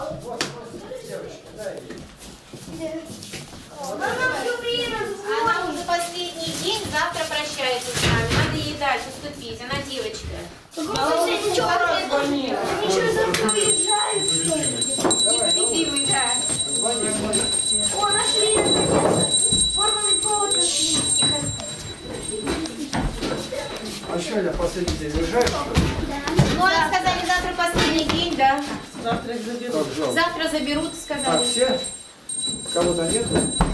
Вот, девочка, дай ей. Она уже последний день, завтра прощается с нами. Надо ей дать, уступить. Она девочка. Ничего, завтра уезжает, что ли? Непобедимый, да. О, нашли, наконец-то. Форменный провод нашли. А что, я последний день уезжаю, что ли? Ну, они сказали, завтра последний день, да. Завтра их заберут. Как жалко. Завтра заберут, Так, сказали. все? Кого-то нет?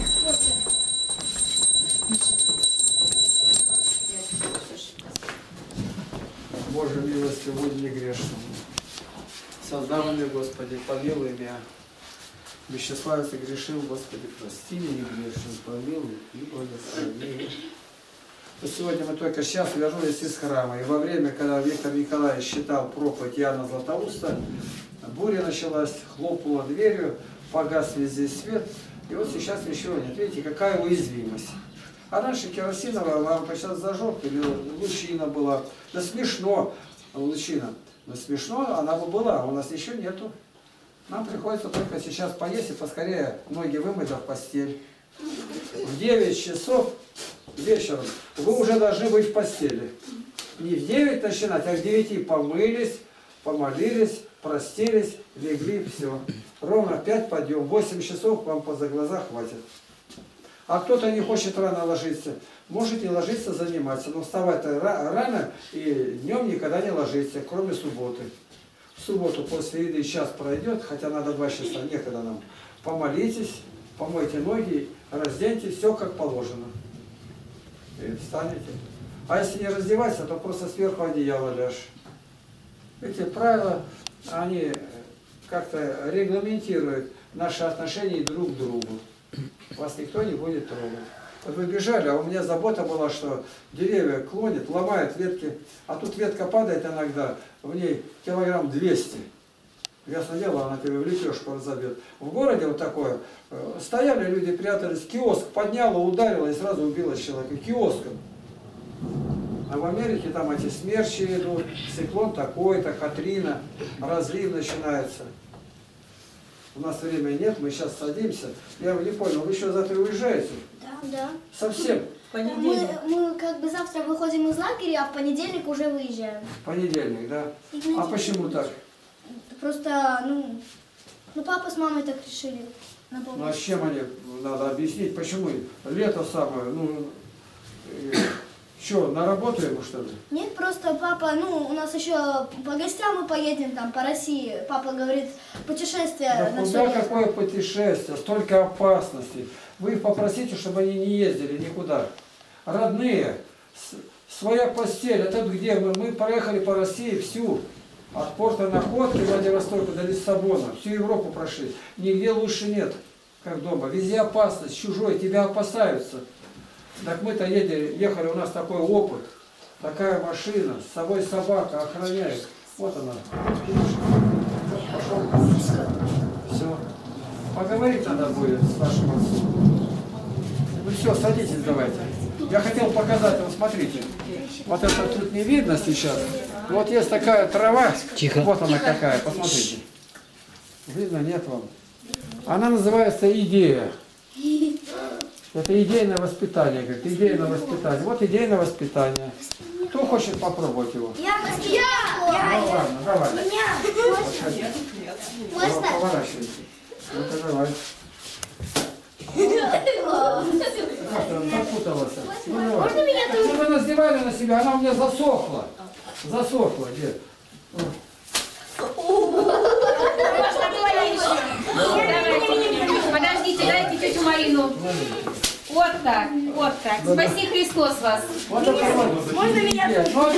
Боже, милостью, будь не грешным. Создавленный, Господи, помилуй меня. Вещеславец грешил, Господи, прости меня грешным, помилуй и благослови. Вот сегодня мы только сейчас вернулись из храма, и во время, когда Виктор Николаевич читал проповедь Иоанна Златоуста, буря началась, хлопнула дверью, погас везде свет, и вот сейчас ничего нет. Видите, какая уязвимость. А раньше керосиновая лампа, сейчас зажег, или лучина была. Да смешно, лучина. Но смешно она бы была, а у нас еще нету. Нам приходится только сейчас поесть и поскорее ноги вымыть в постель. В 9 часов вечером вы уже должны быть в постели. Не в 9 начинать, а в 9 помылись, помолились, простились, легли, все. Ровно 5 подъем, 8 часов вам за глаза хватит. А кто-то не хочет рано ложиться, можете ложиться, заниматься, но вставать рано и днем никогда не ложиться, кроме субботы. В субботу после еды час пройдет, хотя надо 2 часа, некогда нам. Помолитесь, помойте ноги, разденьте, все как положено. И встанете. А если не раздеваться, то просто сверху одеяло ляжь. Эти правила, они как-то регламентируют наши отношения друг к другу. Вас никто не будет трогать. Вот вы бежали, а у меня забота была, что деревья клонят, ломают ветки, а тут ветка падает иногда, в ней килограмм 200. Ясно дело, она тебе в лепешку разобьет. В городе вот такое, стояли люди, прятались, киоск подняла, ударила и сразу убила человека. Киоском. А в Америке там эти смерчи идут, циклон такой-то, Катрина, разлив начинается. У нас времени нет, мы сейчас садимся. Я не понял, вы еще завтра уезжаете? Да. Совсем? Мы как бы завтра выходим из лагеря, а в понедельник уже выезжаем. Понедельник, да? А почему так? Просто, ну папа с мамой так решили. Ну а с чем они, надо объяснить, почему? Лето самое, что, на работу ему что ли? Нет, просто папа, у нас еще по гостям мы поедем там по России. Папа говорит, путешествие Да на куда все лето. какое путешествие, столько опасностей. Вы их попросите, чтобы они не ездили никуда. Родные, своя постель, это где мы проехали по России всю. От порта Находки, Владивостока до Лиссабона, всю Европу прошли. Нигде лучше нет, как дома. Везде опасность, чужой, тебя опасаются. Так мы-то ехали, у нас такой опыт, такая машина, с собой собака охраняет. Вот она. Все. Поговорить надо будет с нашим отцом. Ну все, садитесь давайте. Я хотел показать вам, смотрите. Вот это тут не видно сейчас. Вот есть такая трава. Тихо. Вот она какая, посмотрите. Видно, нет вам? Она называется идея. Это идейное воспитание, говорит, идейное воспитание. Вот идейное воспитание. Кто хочет попробовать его? Я. Ну ладно, давай. Можно? Поворачивайся. Ну-ка, давай. Как ты, он запуталась? Можно меня тоже? Ну, вы надевали на себя, она у меня засохла. Засохла, дед. Подождите, дайте тетю Марину. Вот так, вот так. Спаси Христос вас. Вот это вот. Можно меня тоже?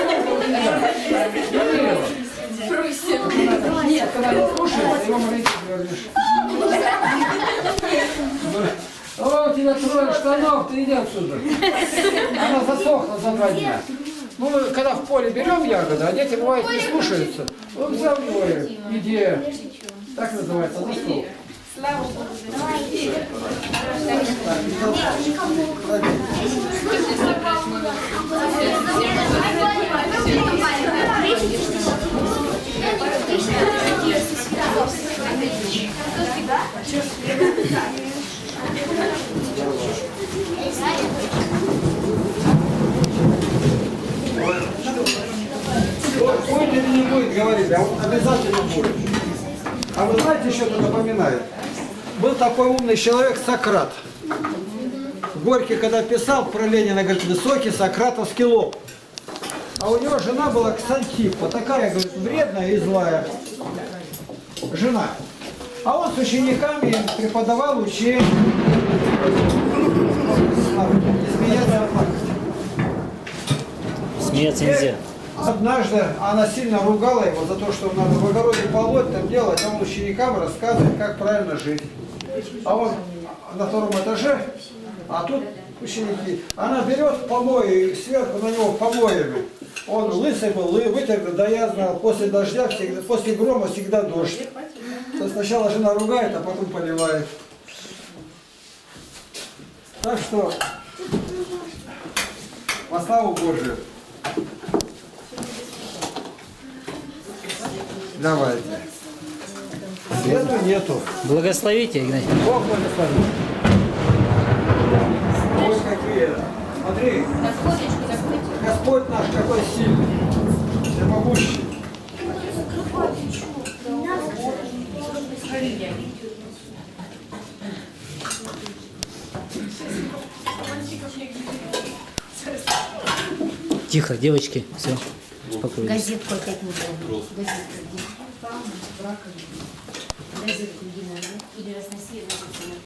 Нет, когда не слушаешь, его молитву вернешь. О, у тебя 3 штанов, ты иди отсюда. Она засохла за 2 дня. Ну, когда в поле берем ягоды, а дети бывают не слушаются. Он взял его идея. Так называется, засох. Слава Богу. А вы знаете, что это напоминает? Был такой умный человек Сократ. Горький, когда писал про Ленина, говорит, высокий сократовский лоб. А у него жена была Ксантиппа, такая, говорит, вредная и злая жена. А он с учениками преподавал учение. Смеяться нельзя. Однажды она сильно ругала его за то, что надо в огороде полоть, там делать, а он ученикам рассказывает, как правильно жить. А он на втором этаже, а тут ученики, она берет помои, сверху на него помоями. Он лысый был, вытер, да я знал, после дождя, всегда, после грома всегда дождь. То сначала жена ругает, а потом поливает. Так что, во славу Божию. Давайте. Свету нету. Благословите, Игнатий. Бог благословит. Ой, какие. Смотри, Закусочку закрыть. Господь наш какой сильный. Всемогущий. Тихо, девочки, все, успокоились. Газетку опять не было. Газетку где? Газетку где надо? Или разносили.